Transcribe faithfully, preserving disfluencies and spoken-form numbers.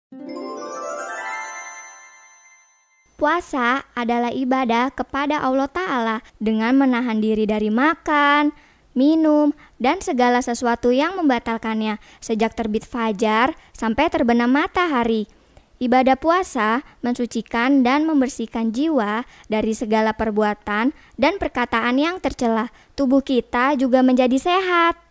Puasa adalah ibadah kepada Allah Ta'ala dengan menahan diri dari makan, minum, dan segala sesuatu yang membatalkannya sejak terbit fajar sampai terbenam matahari. Ibadah puasa mensucikan dan membersihkan jiwa dari segala perbuatan dan perkataan yang tercela. Tubuh kita juga menjadi sehat.